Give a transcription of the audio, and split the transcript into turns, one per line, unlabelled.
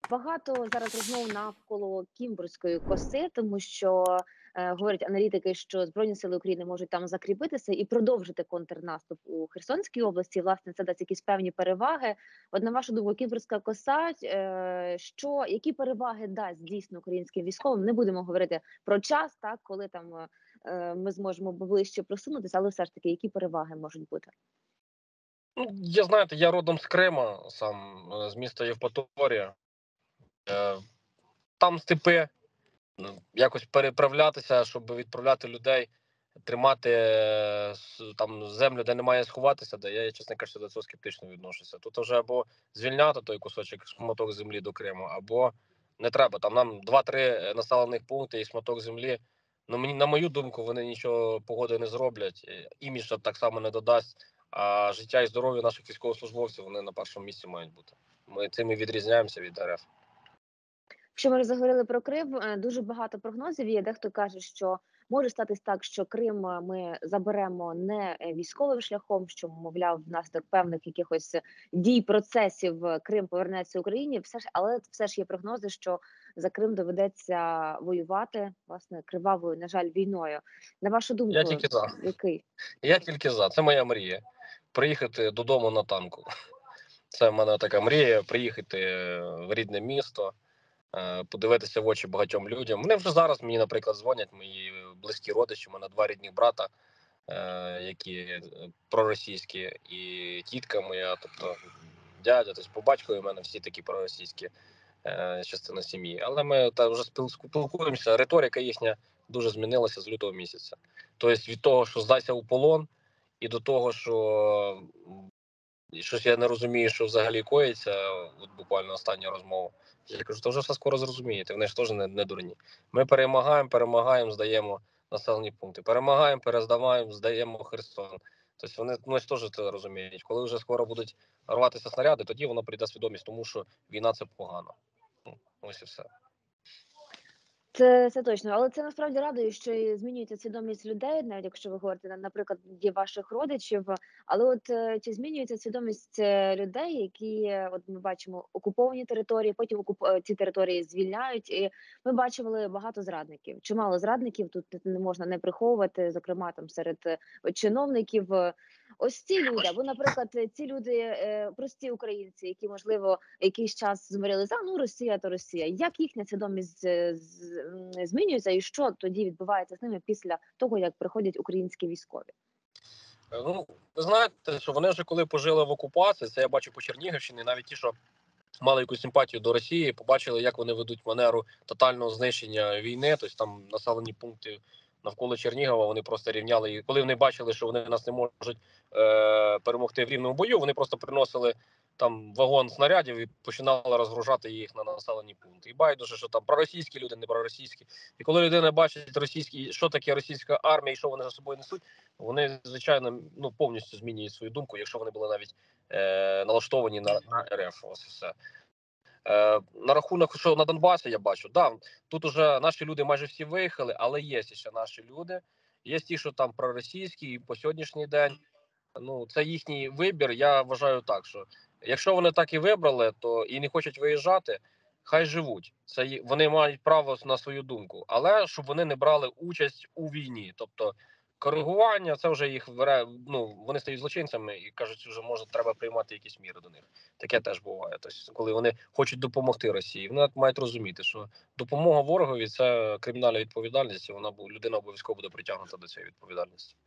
Багато зараз розмов навколо Кімбурської коси, тому що говорять аналітики, що Збройні сили України можуть там закріпитися і продовжити контрнаступ у Херсонській області. Власне, це дасть якісь певні переваги. От на вашу думку, Кімбурська коса, які переваги дасть дійсно українським військовим? Не будемо говорити про час, так коли там ми зможемо ближче просунутися, але все ж таки, які переваги можуть бути?
Ну, знаєте, я родом з Крима, сам з міста Євпаторія. Е, Там степи, якось переправлятися, щоб відправляти людей, тримати там землю, де немає сховатися, де я, чесно кажучи, до цього скептично відношуся. Тут вже або звільняти той кусочок, шматок землі до Криму, або не треба. Там нам 2-3 населених пункти і шматок землі. Ну, на мою думку, вони нічого погоди не зроблять, імідж так само не додасть, а життя і здоров'я наших військовослужбовців, вони на першому місці мають бути. Ми цим і відрізняємося від РФ.
Якщо ми вже заговорили про Крим, дуже багато прогнозів є. Дехто каже, що може статись так, що Крим ми заберемо не військовим шляхом, що, мовляв, внаслідок певних якихось дій, процесів Крим повернеться Україні. Але все ж є прогнози, що за Крим доведеться воювати власне кривавою, на жаль, війною. На вашу
Я
думку,
тільки за.
який?
Я тільки за. Це моя мрія. Приїхати додому на танку. Це в мене така мрія, приїхати в рідне місто, подивитися в очі багатьом людям. Вони вже зараз мені, наприклад, дзвонять, мої близькі родичі, у мене 2 рідні брата, які проросійські, і тітка моя, тобто дядя, тобто по батькові у мене всі такі проросійські, частина сім'ї. Але ми вже спілкуємося, риторика їхня дуже змінилася з лютого місяця. Тобто від того, що здайся у полон, і до того, що щось я не розумію, що взагалі коїться, от буквально остання розмова. Я кажу, то вже все скоро зрозумієте, вони ж теж не дурні. Ми перемагаємо, здаємо населені пункти. Перемагаємо, перездаваємо, здаємо Херсон. Тобто вони ж теж це розуміють. Коли вже скоро будуть рватися снаряди, тоді воно прийде свідомість, тому що війна – це погано. Ось і все.
Це точно, але це насправді радує, що і змінюється свідомість людей, навіть якщо ви говорите, наприклад, є ваших родичів. Але от чи змінюється свідомість людей, які от ми бачимо окуповані території, потім ці території звільняють, і ми бачили багато зрадників. Чимало зрадників тут не можна не приховувати, зокрема там серед чиновників. Ось ці люди, або, наприклад, ці люди, прості українці, які, можливо, якийсь час змирилися, ну, Росія то Росія. Як їхня свідомість змінюється і що тоді відбувається з ними після того, як приходять українські військові?
Ну, ви знаєте, що вони вже коли пожили в окупації, це я бачу по Чернігівщині, навіть ті, що мали якусь симпатію до Росії, побачили, як вони ведуть манеру тотального знищення війни, тобто там населені пункти навколо Чернігова, вони просто рівняли. І коли вони бачили, що вони нас не можуть перемогти в рівному бою, вони просто приносили там вагон снарядів і починали розгружати їх на населені пункти. І байдуже, що там проросійські люди, не проросійські. І коли людина бачить російські, що таке російська армія і що вони за собою несуть, вони, звичайно, повністю змінюють свою думку, якщо вони були навіть налаштовані на РФ. Ось і все. На рахунок, що на Донбасі я бачу, тут уже наші люди майже всі виїхали, але є ще наші люди. Є ті, що там проросійські, і по сьогоднішній день. Ну, це їхній вибір. Я вважаю так, що якщо вони так і вибрали, то і не хочуть виїжджати, хай живуть. Вони мають право на свою думку, але щоб вони не брали участь у війні. Тобто коригування, це вже їх вони стають злочинцями і кажуть, що вже може треба приймати якісь міри до них. Таке теж буває. Тобто, коли вони хочуть допомогти Росії, вони мають розуміти, що допомога ворогові це кримінальна відповідальність, і людина обов'язково буде притягнута до цієї відповідальності.